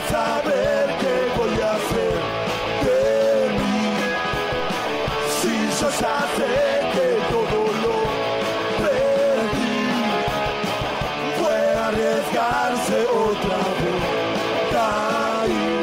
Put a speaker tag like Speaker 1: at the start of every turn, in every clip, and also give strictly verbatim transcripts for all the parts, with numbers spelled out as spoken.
Speaker 1: saber qué voy a hacer de mí. Si yo ya sé que todo lo perdí, fue arriesgarse otra vez, caí.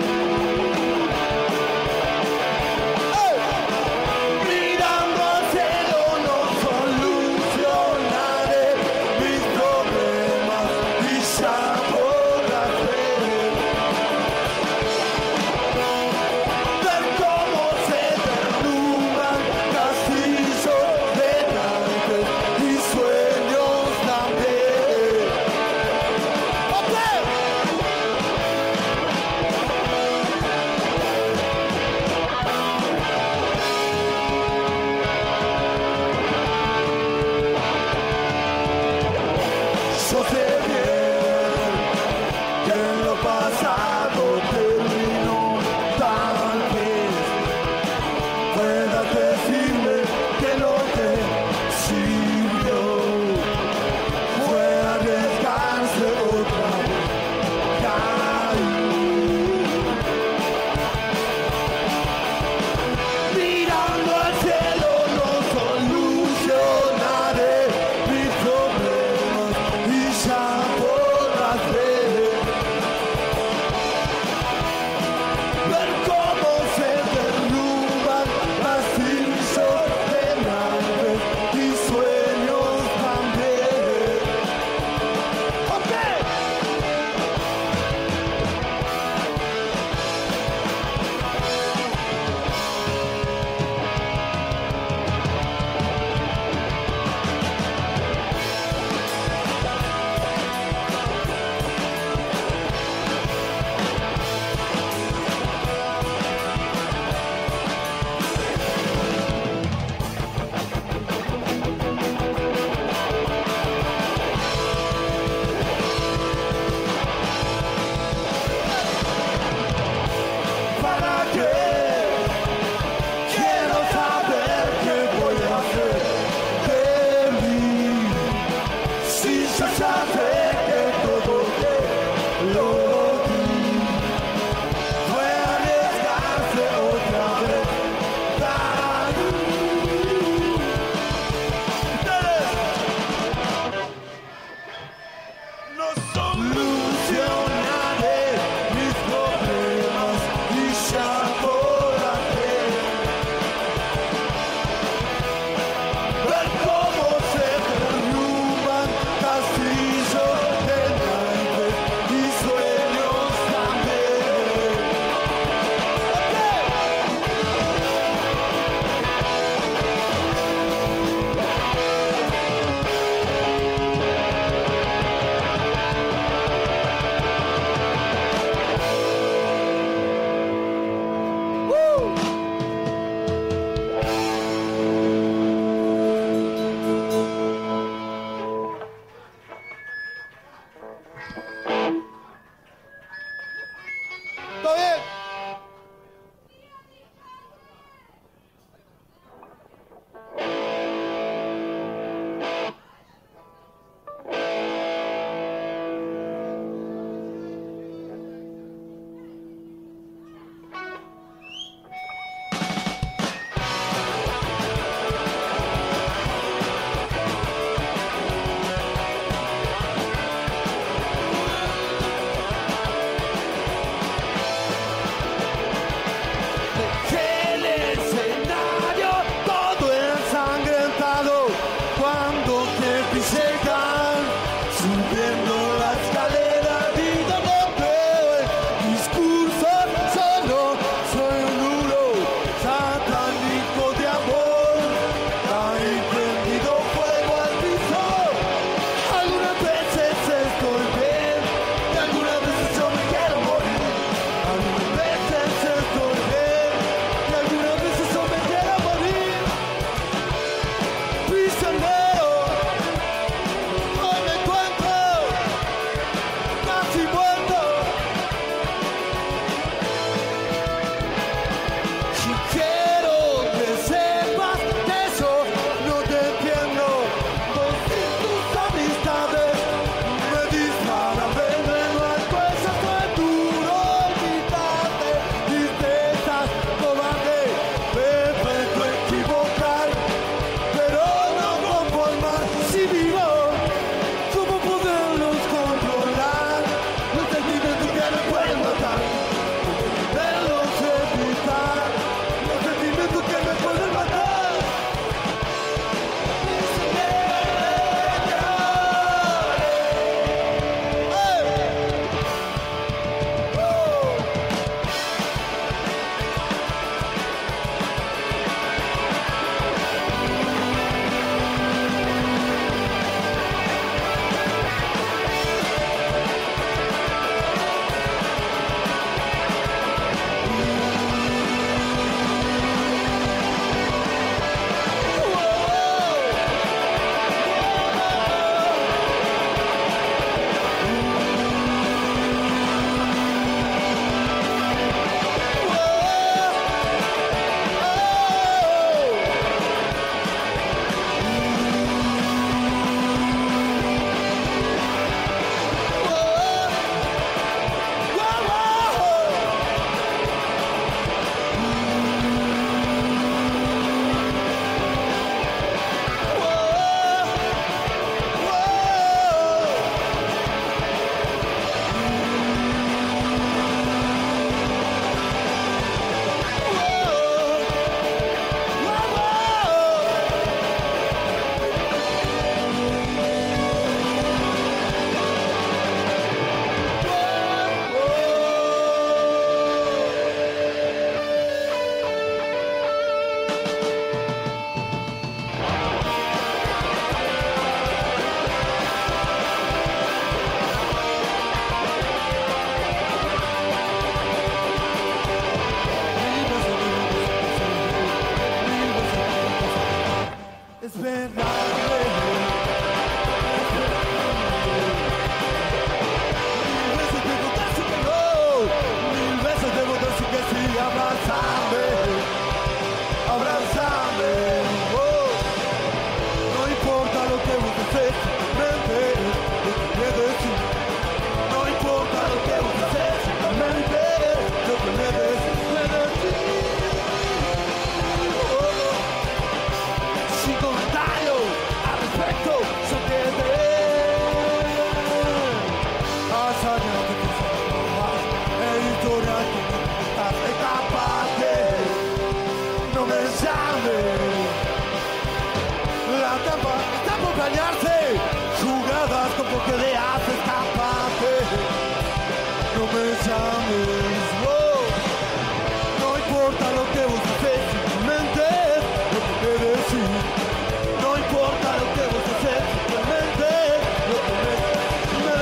Speaker 1: llames. Oh, no importa lo que vos haces, simplemente es lo que me decís. No importa lo que vos haces, simplemente es lo que me, me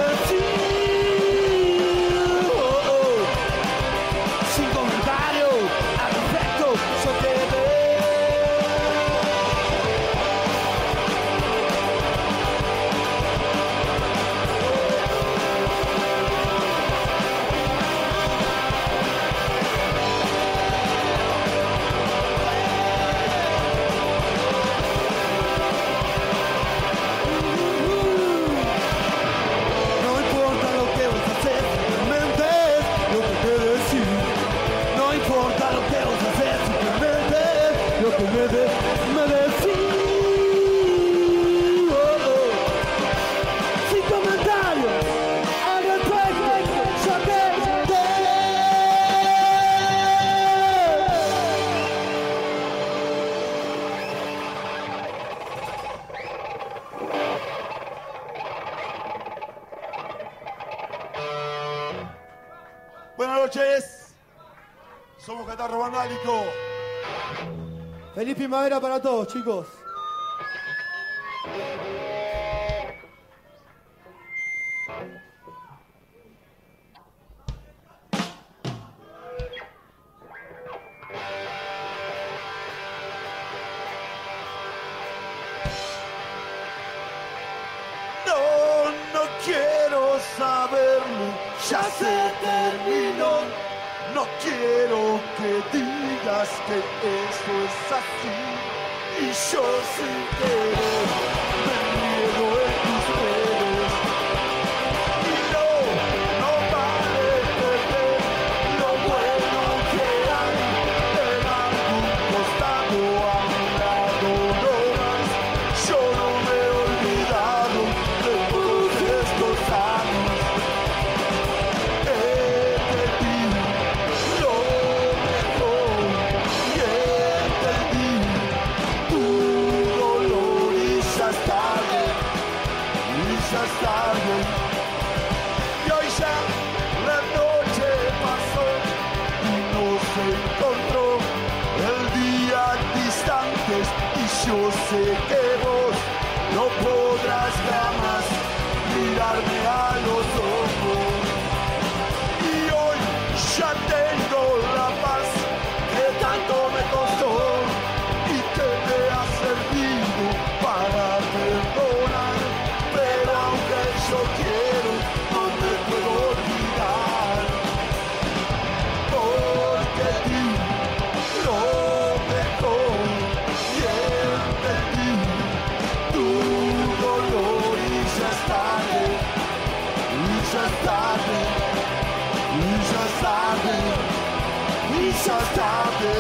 Speaker 1: decís. Oh, oh. Sin comentario al respecto, yo te veo. Me, de, me decís, oh, oh. Sin comentarios al respecto, yo te
Speaker 2: Buenas noches, somos Catarro Vandálico.
Speaker 1: Feliz primavera para todos, chicos.
Speaker 2: No, no quiero saberlo, ya se terminó. No quiero que digas que esto es así. Y yo sin querer me niego en tus dedos. Y no, no vale perder lo bueno que hay en algún costado a mi lado no más. Yo no me he olvidado de todos estos años. Ya es tarde, y hoy ya la noche pasó y nos encontró el día distantes, y yo sé que vos no podrás jamás mirarme a los ojos. Y hoy ya tengo la paz que tanto me costó y que me ha servido para perdonar. Pero aunque yo quiero, no me puedo olvidar, porque di lo mejor y entendí tu dolor, y ya es tarde, y ya es tarde, y ya es tarde, y ya es tarde.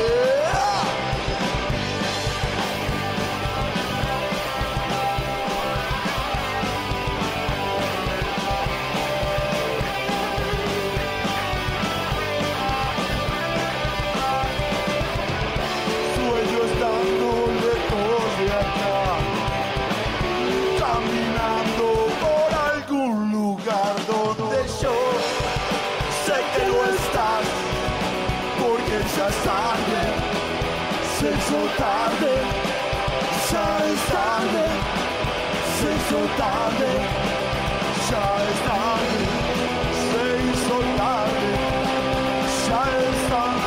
Speaker 2: Caminando por algún lugar donde yo sé que no estás, porque ya es tarde, se hizo tarde, ya es tarde, se hizo tarde, ya es tarde, se hizo tarde, ya es tarde.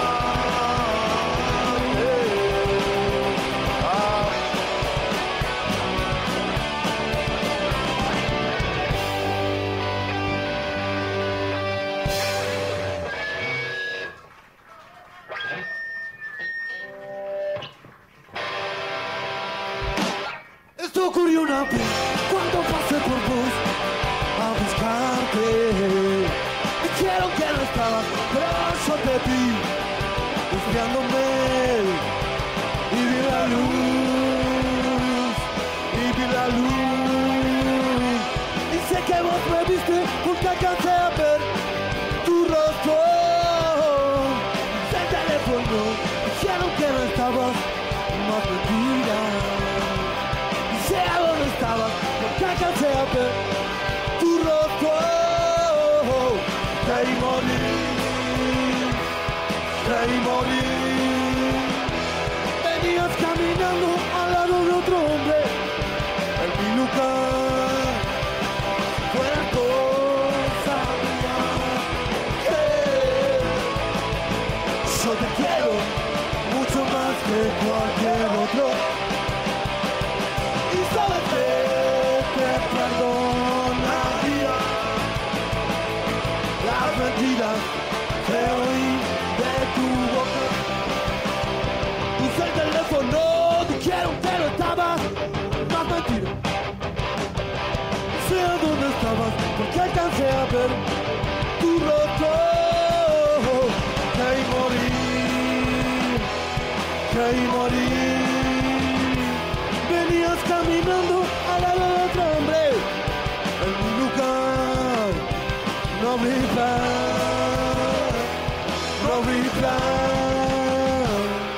Speaker 1: Esto ocurrió una vez cuando pasé por vos a buscarte. Dijeron que no estabas, pero yo te vi buscándome y vi la luz, y vi la luz. Y sé que vos me viste porque alcancé a ver tu rostro. El teléfono dijeron que no estabas, más mentira. Sé a dónde estabas, porque alcancé a ver tu rostro. Te morir. creí morir. Venías caminando al lado de otro hombre en mi lugar. Fuera cosa mía que yo te quiero mucho más que cualquier otro. Y sabes que te perdonaría las mentiras que oí de tu boca. Puse el teléfono, dijeron que no estabas, más mentira. Sé a dónde estabas, porque alcancé a ver tu rostro. Creí morir, creí morir. Venías caminando al lado de otro hombre en mi lugar. No vi plan, no vi plan.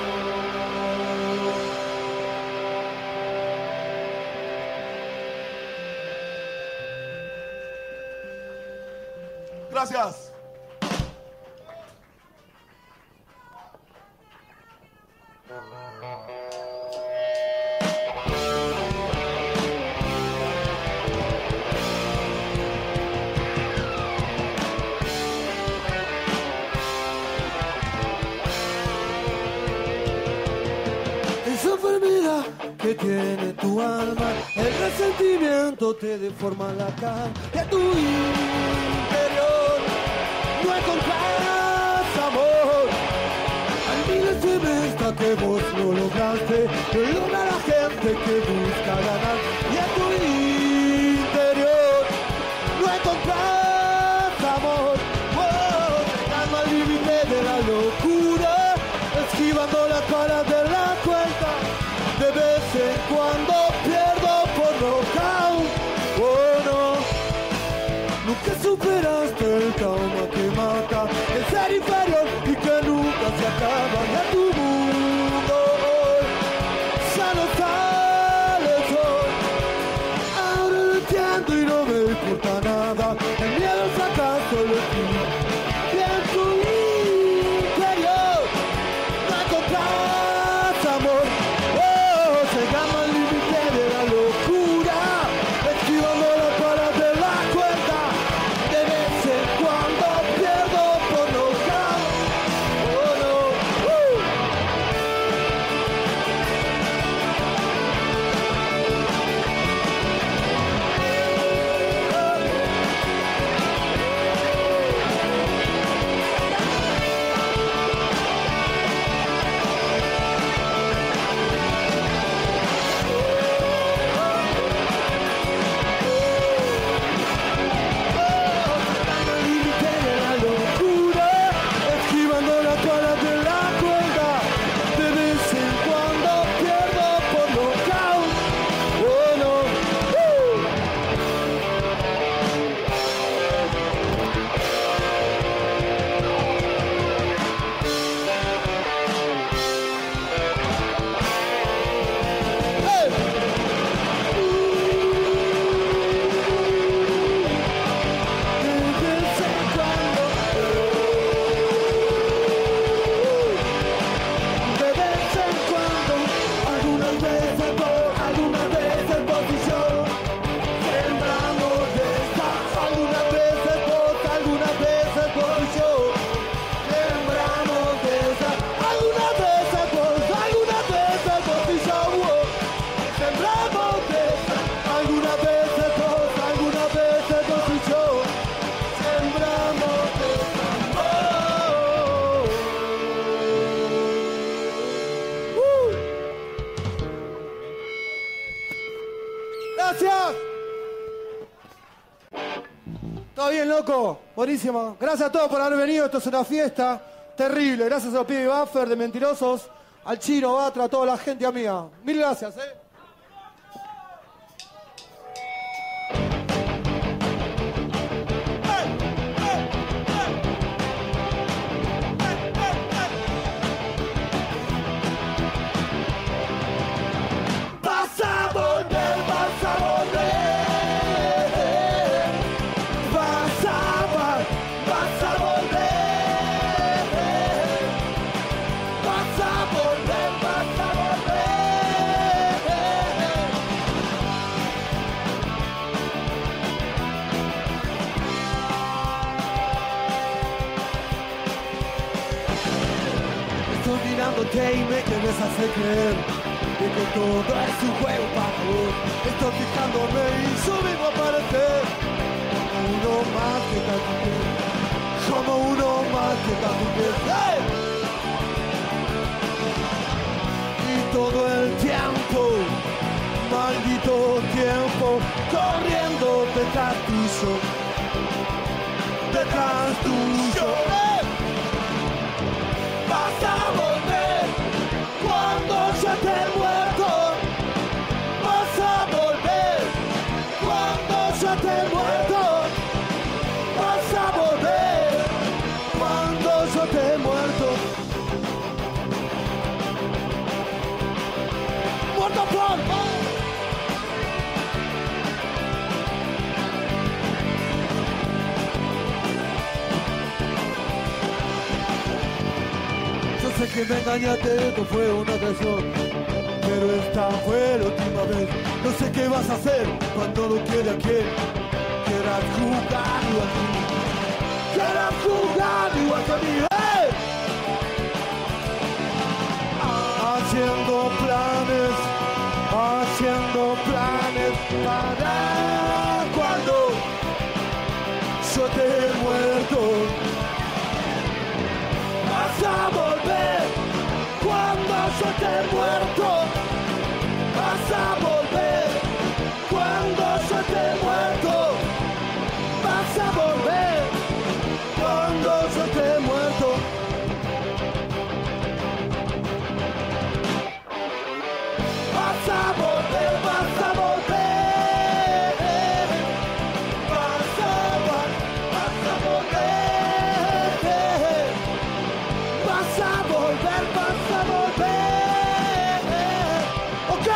Speaker 2: Gracias.
Speaker 1: Esa enfermedad que tiene tu alma, el resentimiento te deforma la cara. De tu interior no encontrás amor. Hay miles de veces que vos no lograste, que logra la gente que busca ganar. Y en tu interior no encontrás amor. Oh, llegando al límite de la locura, esquivando las balas de la cuenta. De vez en cuando pierdo por nocaut. Oh no, nunca superaste el trauma que mata, el ser inferior y que nunca se acaba. De tu mundo hoy ya no sale el sol. Ahora lo entiendo y no me importa nada. El miedo al fracaso lo esquivo. Y en tu interior no encontrás amor. Oh, llegamos al límite de la locura, esquivando las balas de la cuenta. De vez en cuando pierdo por nocaut. Oh no, uh. Al límite de la locura, esquivando las balas de la cuerda. De vez en cuando pierdo por nocaut. Oh no, uh. Hey. De vez en cuando, de vez en cuando, algunas veces por, algunas veces posición, sembramos esta, algunas veces por, algunas veces posición, sembramos esta, algunas veces por, algunas veces posición, sembramos esta, algunas veces por, algunas veces posición, sembramos esta. Oh. Uh. Gracias. ¿Todo bien, loco? Buenísimo. Gracias a todos por haber venido. Esto es una fiesta terrible. Gracias a los pibes Buffer de Mentirosos, al Chino, Batra, a toda la gente amiga. Mil gracias, eh. Vas a volver, vas a volver. Vas a, vas a volver. mirándote y me quieres hacer creer de que todo es un juego para vos. Estoy fijándome y yo vengo a aparecer como uno más que está tu piel, como uno más que está tu piel. ¡Hey! Y todo el tiempo, maldito tiempo, corriendo detrás tuyo, detrás tuyo. ¡Hey! Vas a volver cuando ya te he muerto. Vas a volver cuando ya te he muerto. Vas a volver cuando yo te he muerto. Muerto por vos. Sé que me engañaste, esto fue una traición, pero esta fue la última vez. No sé qué vas a hacer cuando no quede a quien quieras jugar igual que mí. Quieras jugar igual que mí. ¡Hey! Haciendo planes, haciendo planes para cuando yo te he muerto. Vas a volver cuando yo te he muerto. Vas a volver cuando yo te he muerto. Vas a volver cuando yo te he muerto. Vas a volver, vas a volver. Vas a, vas a volver. Vas a volver, vas a volver. Ok.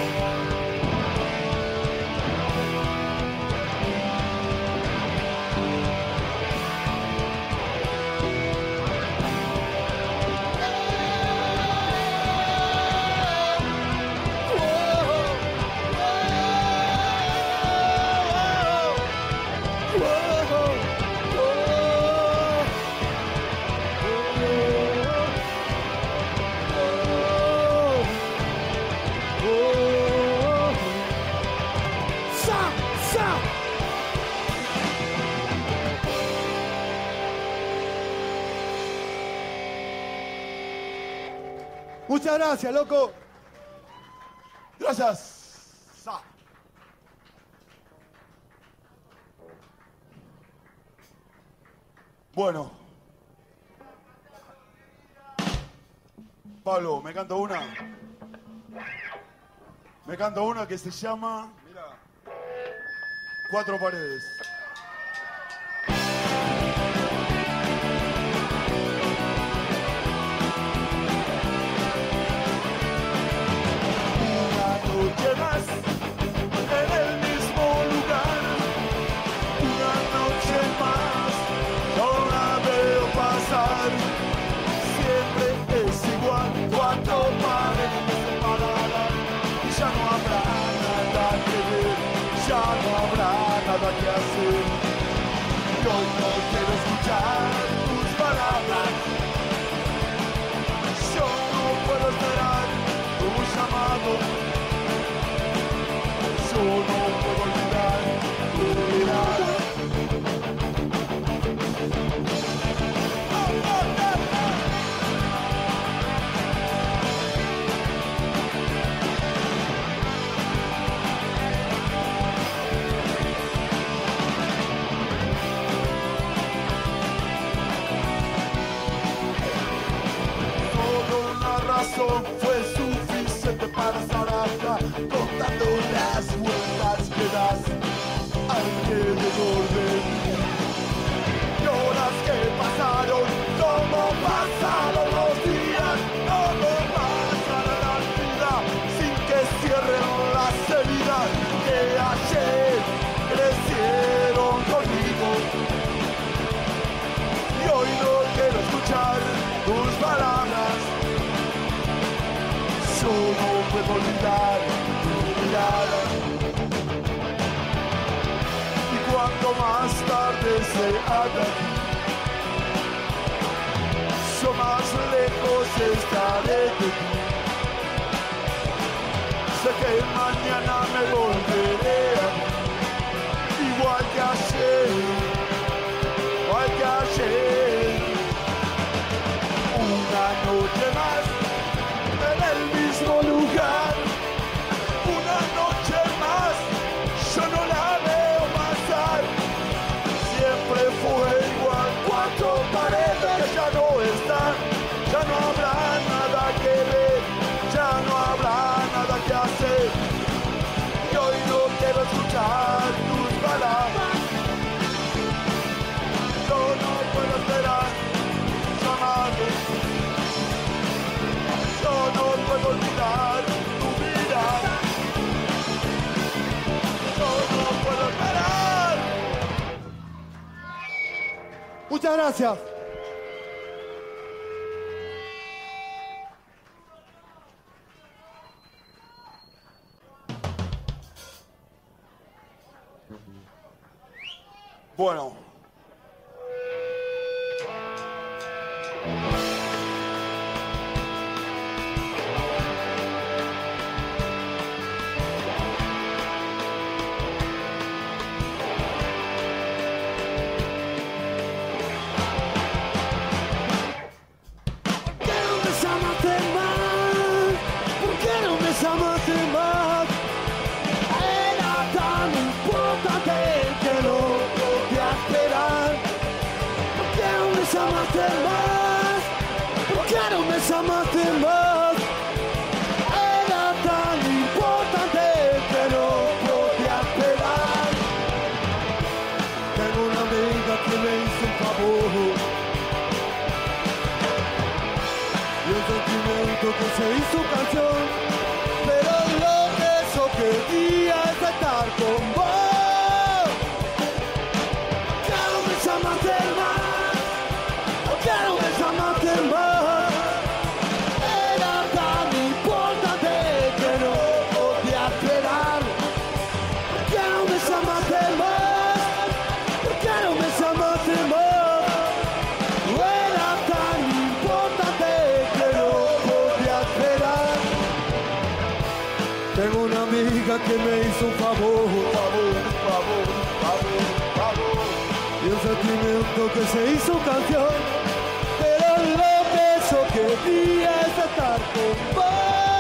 Speaker 1: Muchas gracias, loco.
Speaker 2: Gracias. Sa. Bueno. Pablo, me canto una. Me canto una que se llama... Mira. Cuatro paredes. Noche más en el mismo lugar, una noche más, no la veo pasar, siempre es igual, cuatro paredes me separarán, y ya no habrá nada que ver, ya no habrá nada que hacer, y hoy no quiero escuchar tus palabras, yo no puedo esperar tu llamado. Yo no puedo olvidar tu mirada. Solo una razón fue suficiente para estar acá, contando las vueltas que das alrededor de mí. Y horas que pasaron, como pasaron los días, como pasará la vida sin que cierren las heridas que ayer crecieron conmigo. Y hoy no quiero escuchar tus palabras. Yo no puedo olvidar tu mirada. Y cuanto más tarde se haga, yo más lejos estaré de ti. Sé que mañana me volveré a ti, igual que ayer, igual que ayer. Una noche más en el mismo lugar, una noche más, yo no la veo pasar. Siempre fue igual, cuatro paredes ya no están, ya no habrá nada que ver, ya no habrá nada que hacer. Y hoy no quiero escuchar tus palabras, yo no puedo esperar llamados, yo no puedo olvidar tu mirada, yo no puedo esperar.
Speaker 1: Muchas gracias.
Speaker 2: Bueno.
Speaker 1: Amaste más, era tan importante que no podía esperar. ¿Por qué no me amaste más? ¿Por qué no me amaste más? Era tan importante que no podía esperar. Tengo una amiga que me hizo un favor y un sentimiento que se hizo canción. Pero lo que yo quería es estar con vos. ¿Por qué no me llamaste más? ¿Por qué no me llamaste más? Era tan importante que no podía esperar. ¿Por qué no me llamaste más? ¿Por qué no me llamaste más? Era tan importante que no podía esperar. Tengo una amiga que me hizo un favor, favor, favor, favor, favor, y un sentimiento que se hizo canción. Pero lo que yo quería es estar con vos.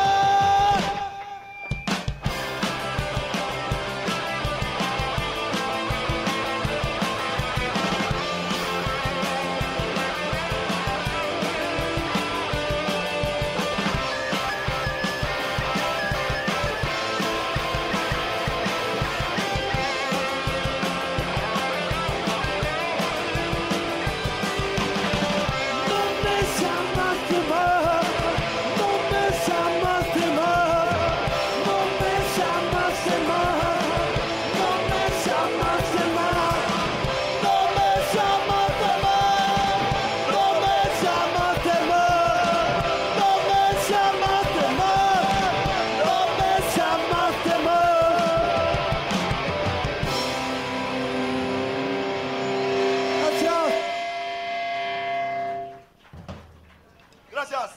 Speaker 2: Gracias.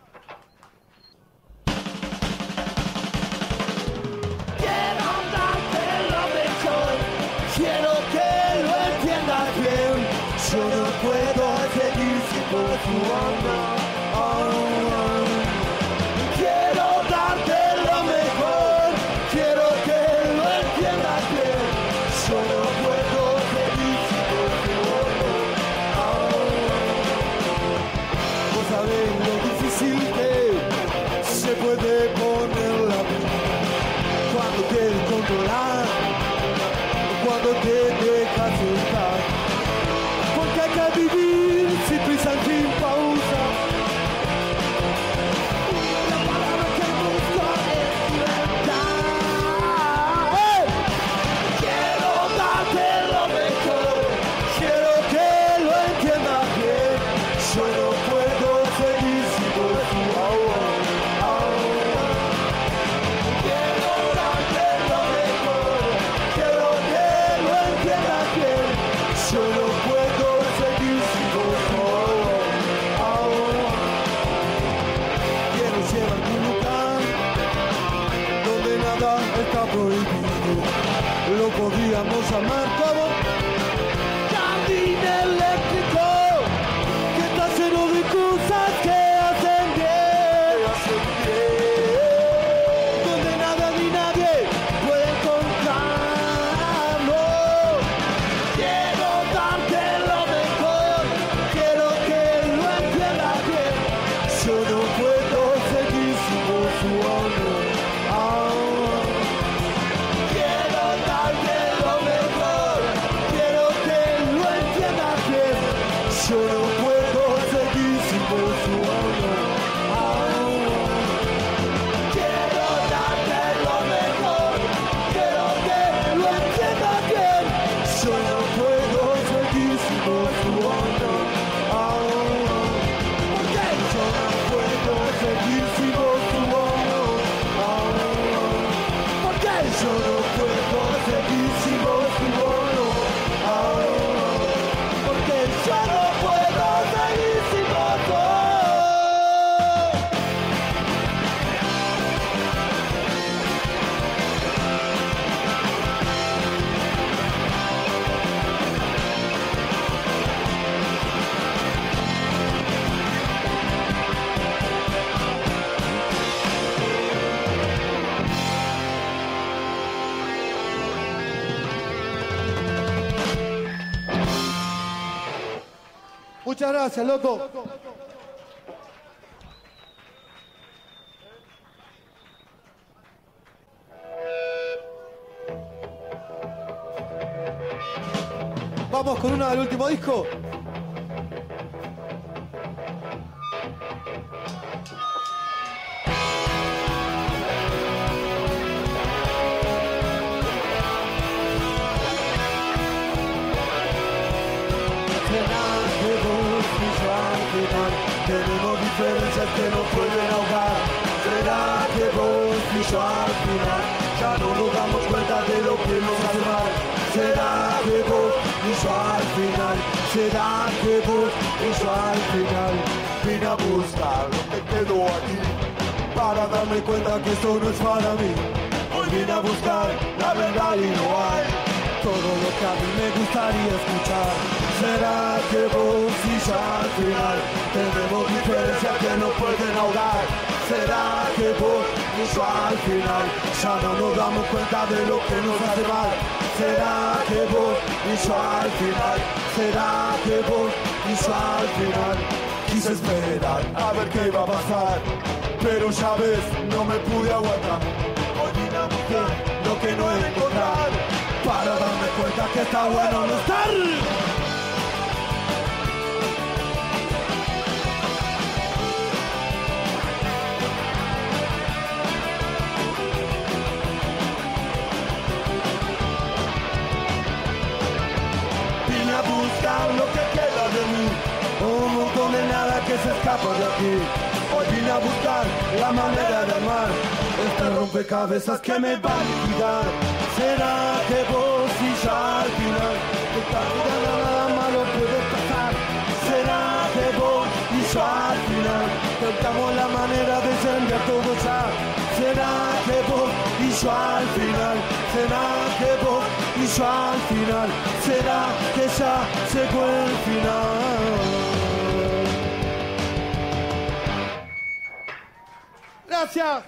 Speaker 1: Quiero darte lo mejor, quiero que lo entiendas bien. Yo no puedo seguir sin tu amor. Oh, oh. Quiero darte lo mejor, quiero que lo entiendas bien. Yo no puedo seguir sin tu amor. Oh, oh. Vos sabés lo difícil que se puede poner la vida cuando te controlas, cuando te dejas estar. Porque hay que vivir sin prisa, sin pausa. podríamos llamar como jardín eléctrico, que está lleno de cosas que hacen bien, donde nada ni nadie puede encontrarlo. Quiero darte lo mejor, quiero que lo entiendas bien. Yo no puedo seguir sin vos, su honor. Yo no puedo seguir sin vos, su honor. Quiero darte lo mejor, quiero que lo entiendas bien. Yo no puedo seguir sin vos, su honor. Porque yo no puedo seguir sin vos, su honor. Porque yo no puedo seguir sin vos, su honor. Porque yo no puedo seguir sin vos. Muchas gracias, loco. Vamos con una del último disco. Tenemos diferencias que nos pueden ahogar. ¿Será que vos y yo al final ya no nos damos cuenta de lo que nos hace mal? ¿Será que vos y yo al final? ¿Será que vos y yo al final? Vine a buscar lo que quedó aquí para darme cuenta que esto no es para mí. Hoy vine a buscar la verdad y no hay todo lo que a mí me gustaría escuchar. ¿Será que vos y yo al final tenemos diferencias que nos pueden ahogar? ¿Será que vos y yo al final ya no nos damos cuenta de lo que nos hace mal? ¿Será que vos y yo al final? ¿Será que vos y yo al final? Quise esperar a ver qué iba a pasar, pero ya ves, no me pude aguantar. Hoy vine a buscar lo que no he de encontrar, para darme cuenta que está bueno no estar. Vine a buscar lo que queda de mí, un montón de nada que se escapa de aquí. Hoy vine a buscar la manera de amar, este rompecabezas que me va a liquidar. ¿Será que vos y yo al final esta vida nada malo puede pasar? ¿Será que vos y yo al final tentamos la manera de cambiar todo ya? ¿Será que vos y yo al final? ¿Será que vos y yo al final? ¿Será que ya llegó el final? Gracias.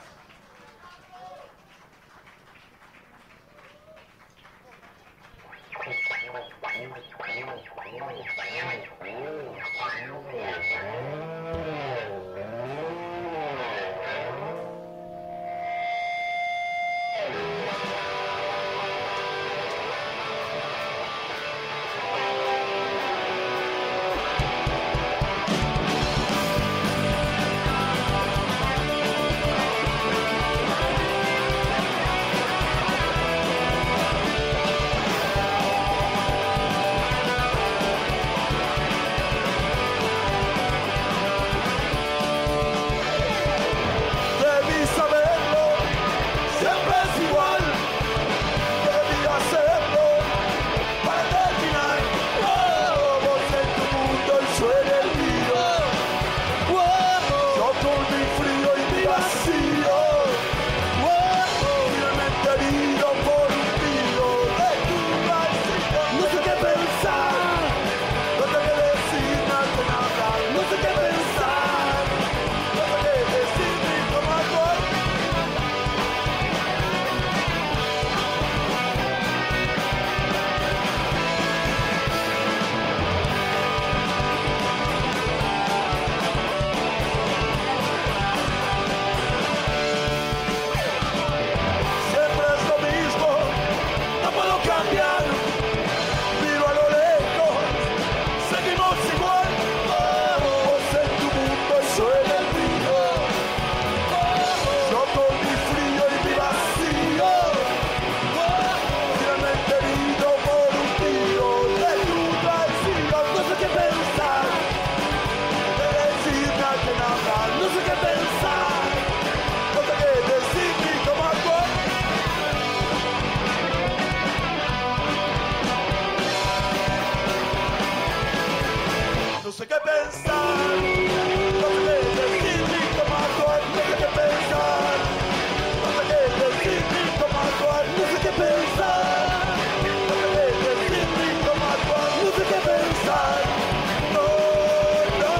Speaker 2: pensar. No sé qué decir ni cómo actuar, no sé qué pensar. No sé qué decir ni cómo actuar, no sé qué pensar. No sé qué decir ni cómo actuar, no sé qué pensar. No, no.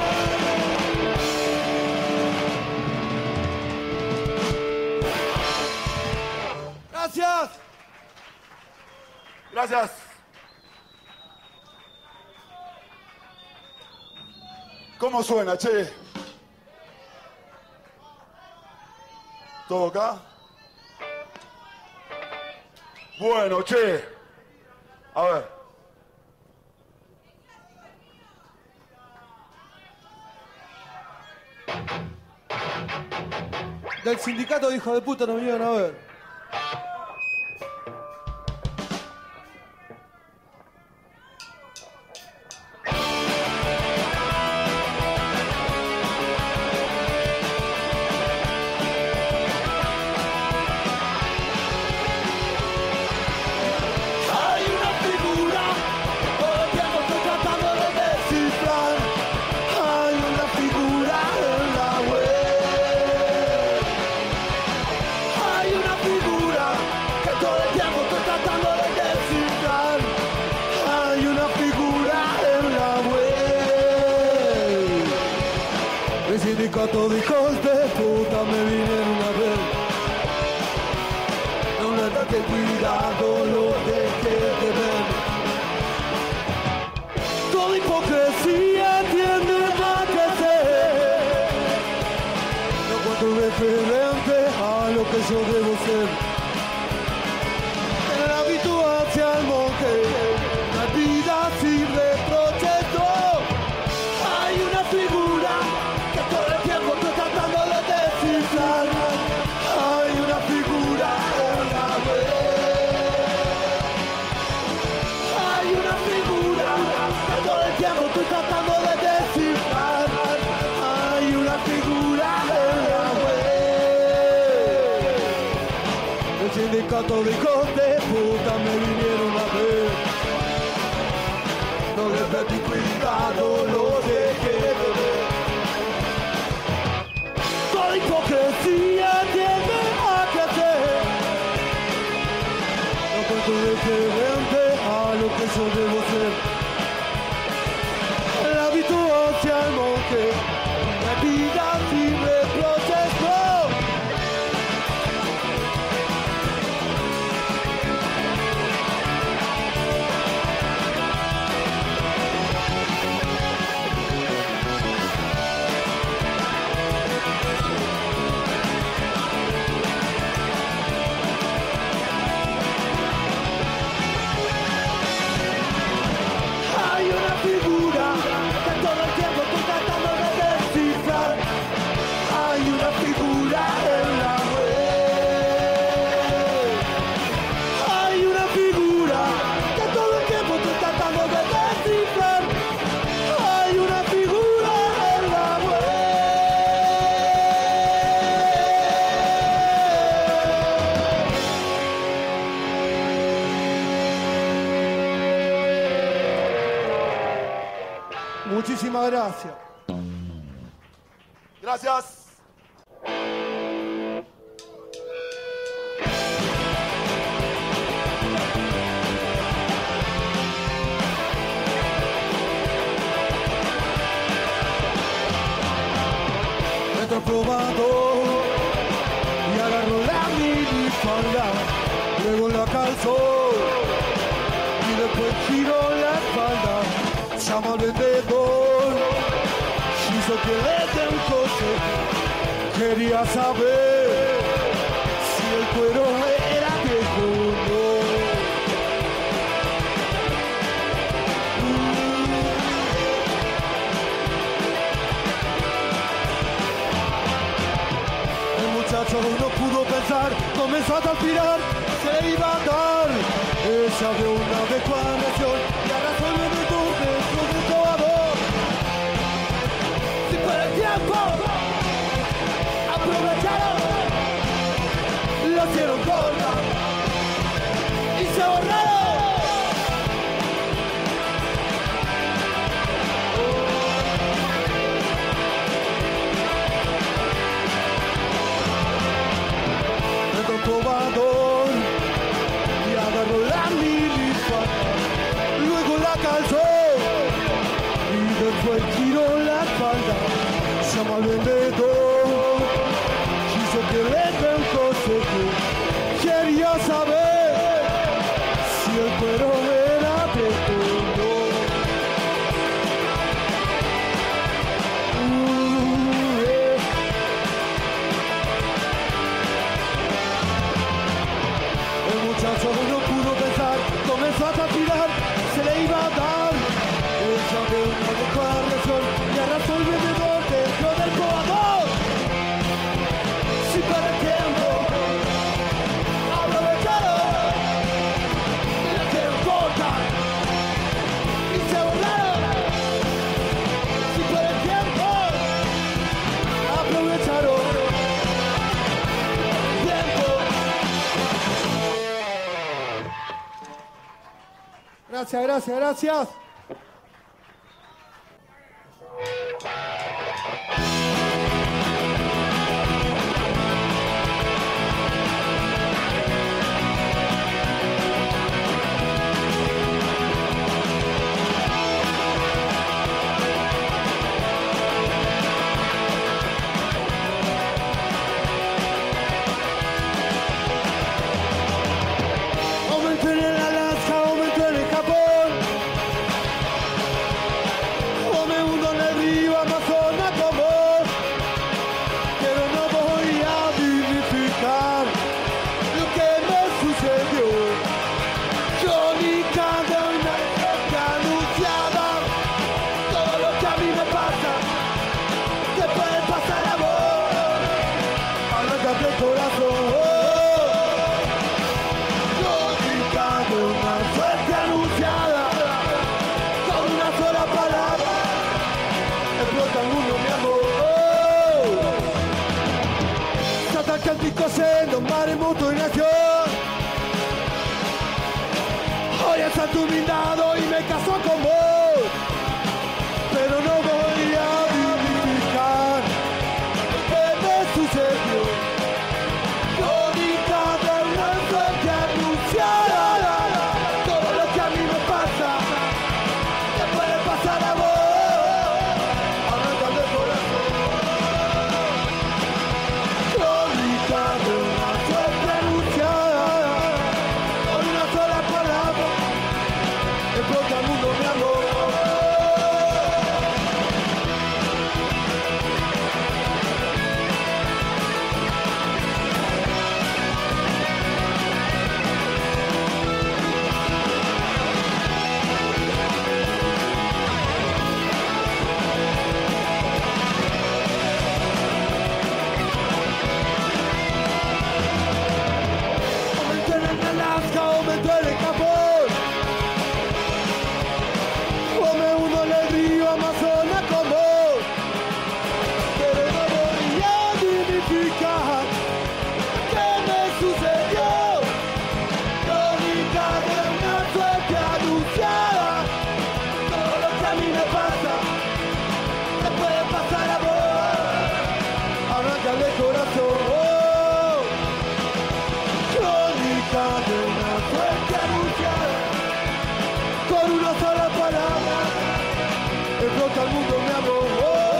Speaker 1: Gracias.
Speaker 2: Gracias. ¿Cómo suena, che? ¿Todo acá? Bueno, che. A ver.
Speaker 1: Del sindicato de hijos de puta nos vinieron a ver.
Speaker 2: Hay una figura que todo el tiempo estoy tratando de descifrar. Hay una figura en la web. Hay una figura que todo el tiempo estoy tratando de descifrar. Hay una figura en la web.
Speaker 1: El sindicato de hijos de puta me vinieron a ver.
Speaker 2: No le das el cuidado, lo dejé de ver.
Speaker 1: Toda hipocresía tiene más que ser. No encuentro referente a lo que yo debo ser. El hábito hacia el monje, la vida sin reproches. No.
Speaker 2: Hay una figura que todo el tiempo estoy tratando de descifrar. Hay una figura en la web. Hay una figura que todo el tiempo estoy tratando de descifrar. Hay una figura en la web.
Speaker 1: El sindicato de hijos de puta me vinieron a ver.
Speaker 2: No le perdí cuidado, lo dejé de ver.
Speaker 1: Toda hipocresía tiene más que hacer. No encuentro referente a lo que yo debo ser. El hábito hacia el monje, la vida sin reproches. No.
Speaker 2: Hay una figura que todo el tiempo estoy tratando de descifrar. Hay una figura en la web.
Speaker 1: Hay una figura que todo el tiempo estoy tratando de descifrar. Hay una figura en la web. Muchísimas gracias.
Speaker 2: Gracias.
Speaker 1: Estoy probando y agarro la minifalda, luego la calzo y después giro la espalda. Llamo al vendedor, hizo que le dé un coche. Quería saber si el cuero era viejo o no. El muchacho no pudo pensar, comenzó a transpirar, se le iba a dar. Ella vio una desconexión y arrasó el vendedor dentro del probador.
Speaker 2: Si por el tiempo aprovecharon, lo hicieron corta y se borraron.
Speaker 1: llama al vendedor, quiso que le dé un consejo. Quería saber si el cuero era de todo. Uh, eh. El muchacho no pudo pensar, comenzó a transpirar, se le iba a dar. Ella de una declaración y arrastró el vendedor dentro del coador. Si para el tiempo aprovecharon y la quiero cortar y se burlaron. Si para el tiempo aprovecharon tiempo. Gracias, gracias, gracias. Aumento en el Alaska, aumento en el Japón. O me hundo en el río Amazonas como vos. Pero no voy a dignificar lo que me sucedió. Yo ni canto una letra anunciada. Todo lo que a mí me pasa te puede pasar a vos. Arráncate el corazón. Una suerte anunciada con una sola palabra explota el mundo, mi amor. Se ataca el pico siendo maremoto en acción. Hoy es tu blindado y me caso con vos, pero no voy a dignificar lo que me sucedió. Crónica de una suerte anunciada. Pasar a vos, arráncale el corazón. Crónica de una suerte anunciada, con una sola palabra explota el mundo, mi amor. O me duele el Japón, o me hundo en el río Amazonas con vos, pero no voy a dignificar qué me sucedió. Crónica de una suerte anunciada, todo lo que a mí me pasa te puede pasar a vos. Arráncale el corazón. De una suerte anunciada, con una sola palabra explota el mundo, mi amor.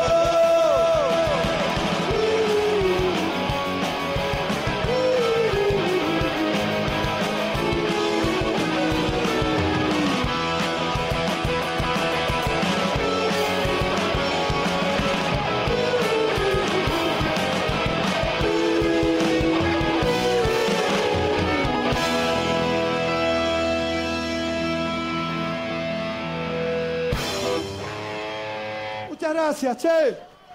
Speaker 1: Muchas gracias, che.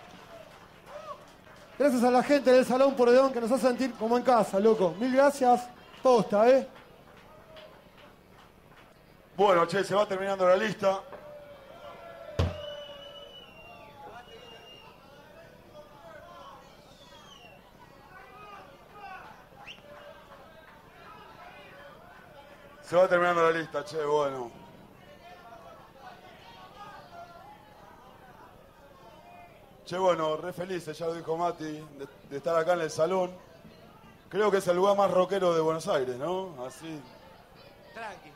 Speaker 1: Gracias a la gente del Salón Porredón que nos hace sentir como en casa, loco. Mil gracias. Posta, ¿eh?
Speaker 2: Bueno, che, se va terminando la lista. Se va terminando la lista, che, bueno. Che, bueno, re felices, ya lo dijo Mati, de, de estar acá en el salón. Creo que es el lugar más rockero de Buenos Aires, ¿no? Así.
Speaker 3: Tranqui.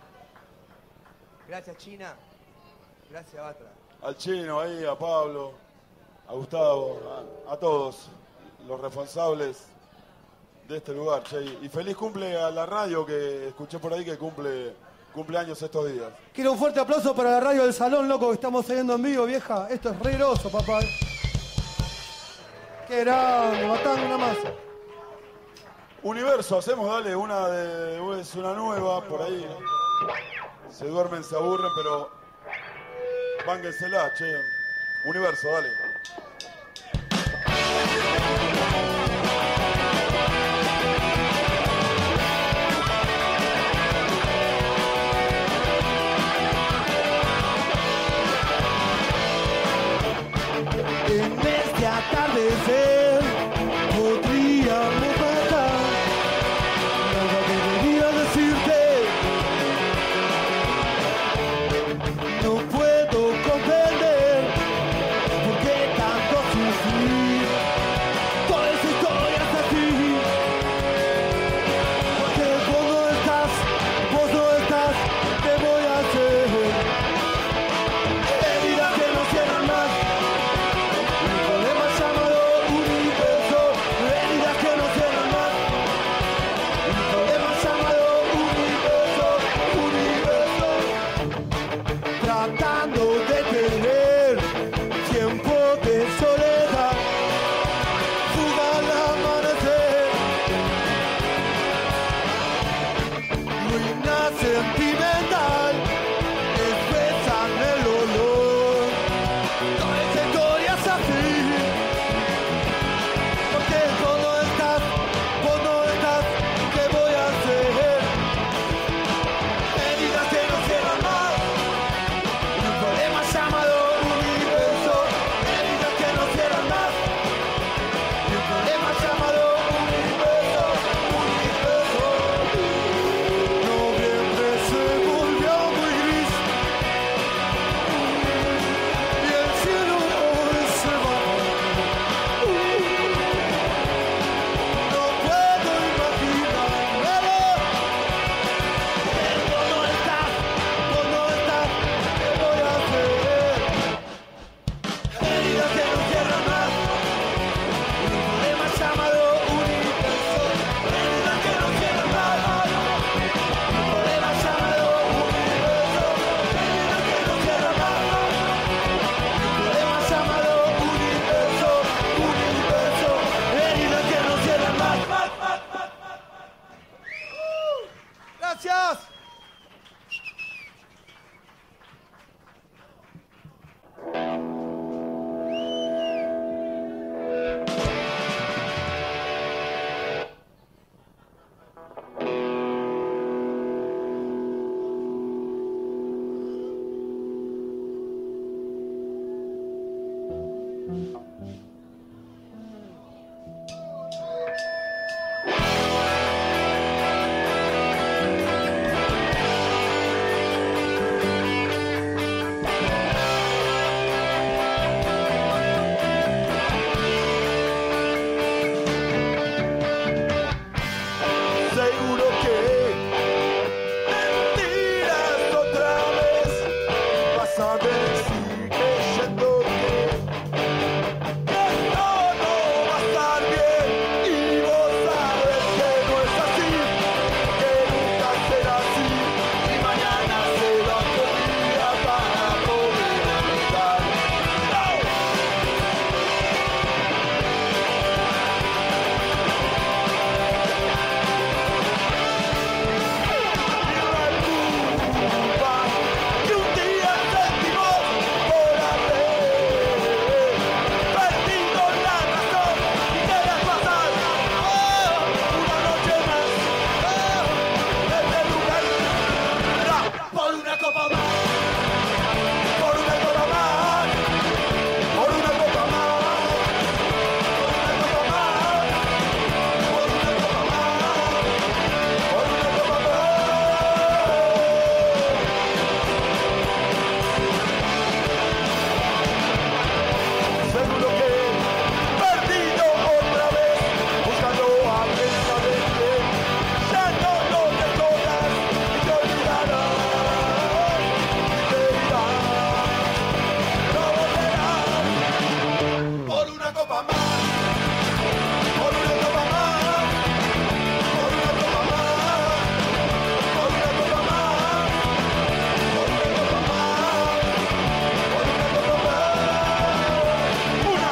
Speaker 3: Gracias, China. Gracias, Batra.
Speaker 2: Al Chino ahí, a Pablo, a Gustavo, a, a todos los responsables de este lugar, che. Y feliz cumple a la radio, que escuché por ahí que cumple cumpleaños estos días.
Speaker 1: Quiero un fuerte aplauso para la radio del Salón, loco, que estamos saliendo en vivo, vieja. Esto es re groso, papá. Qué grande, matando una masa.
Speaker 2: Universo, hacemos, dale, una de es una nueva, por ahí. Se duermen, se aburren, pero bánquensela, che. Universo, dale.
Speaker 1: En este atardecer podríamos matar. Nada debería decirte. No puedo comprender por qué tanto sufrir. Toda esa historia es así. Porque vos no estás, vos no estás, ¿qué voy a hacer? Heridas que no cierran más. Tratando de tener tiempo de soledad, fuga al amanecer, ruina sentimental, expresan el olor, toda esa historia es así, porque vos no estás, vos no estás, ¿qué voy a hacer? Heridas que no cierran más. Gracias.
Speaker 2: Seguro que mentiras otra vez. Vas a ver, sigue yendo que copa más, por una copa más, por una copa más, por una copa más, por una copa más, por una copa más, una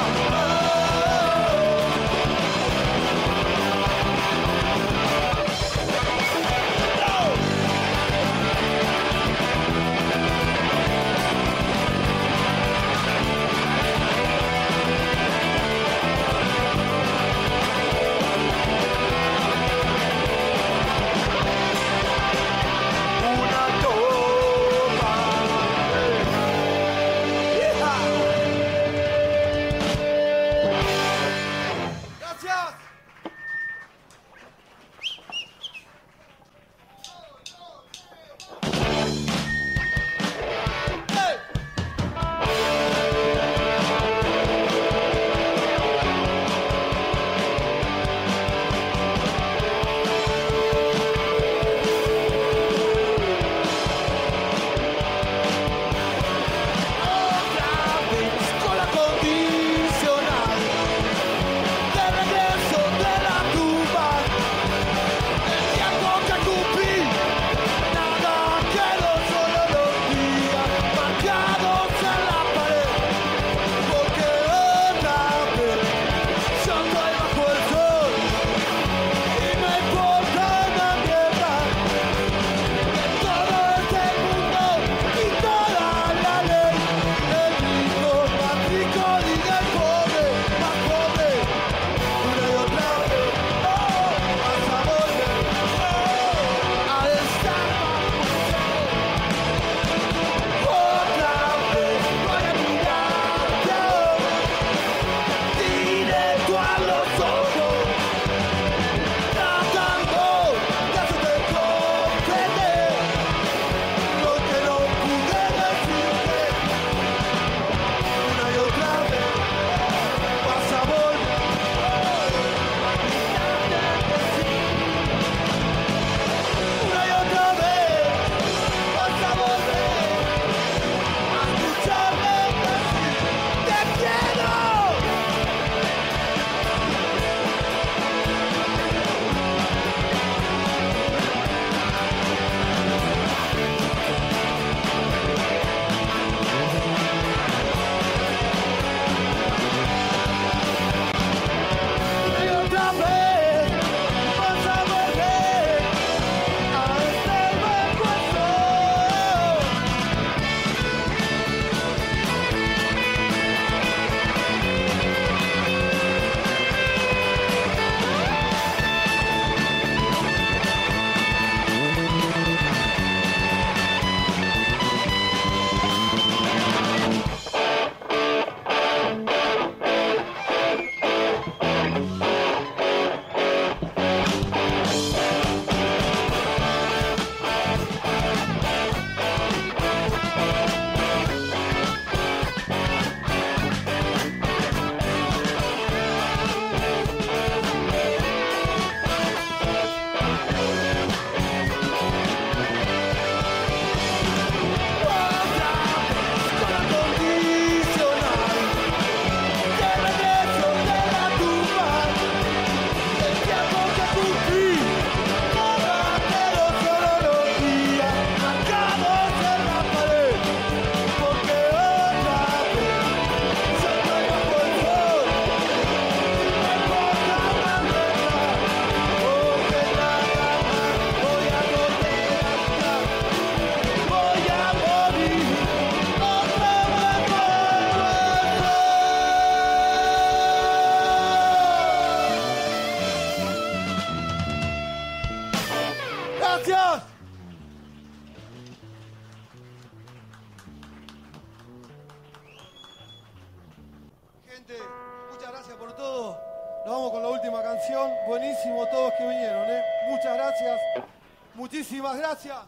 Speaker 1: Buenísimo todos que vinieron, ¿eh? Muchas gracias. Muchísimas gracias.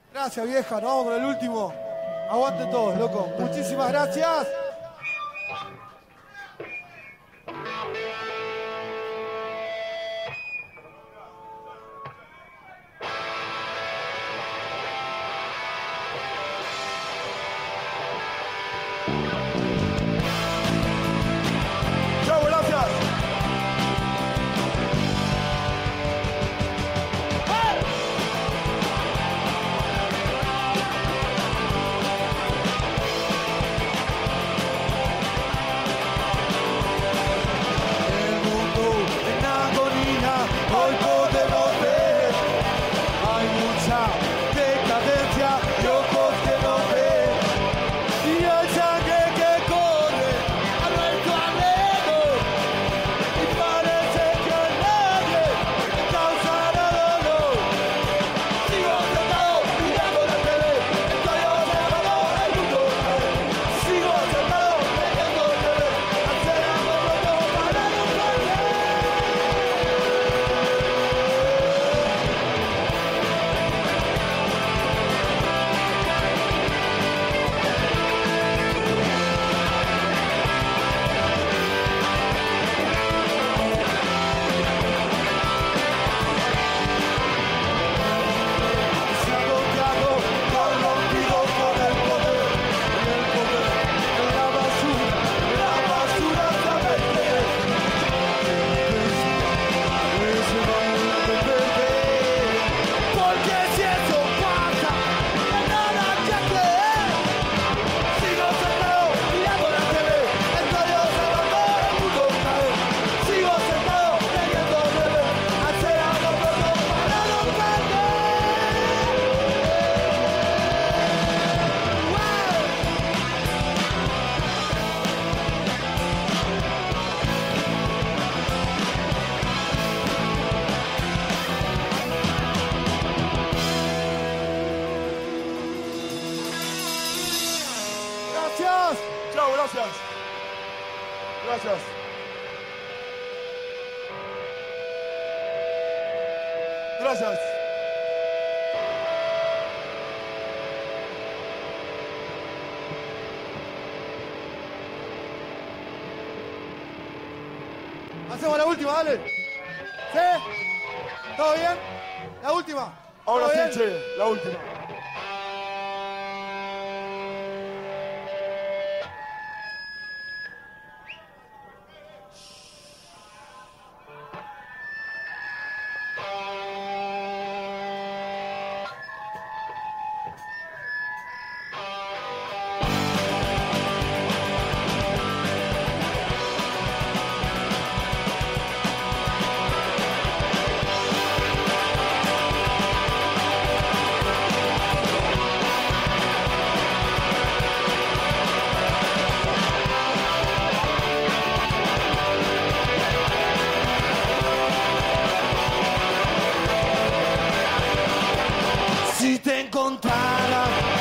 Speaker 1: Gracias, vieja. Nos vamos con el último. Aguanten todos, loco. Muchísimas gracias.
Speaker 2: Chao, gracias.
Speaker 1: Hoy podemos ver, hay mucha decadencia y ojos que no ven, y hay sangre que corre a nuestro alrededor, y parece que a nadie le causará dolor. Sigo sentado mirando la tele, estoy observando el mundo caer. Sigo sentado leyendo tele, acelerando todo para no perder. Se ha golpeado, corrompido por el poder, y el poder en la basura, la basura sabe que es momento de perder, porque si eso pasa, no hay nada que hacer. Sigo sentado mirando la tele, estoy observando el mundo caer. Sigo sentado leyendo tele, acelerando todo para no perder. Gracias.
Speaker 2: Chao, gracias. Gracias. Gracias.
Speaker 1: Hacemos la última, dale. ¿Sí? ¿Todo bien? La última.
Speaker 2: Ahora
Speaker 1: ¿Todo
Speaker 2: sí,
Speaker 1: bien?
Speaker 2: che, la última.
Speaker 1: Si te encontrara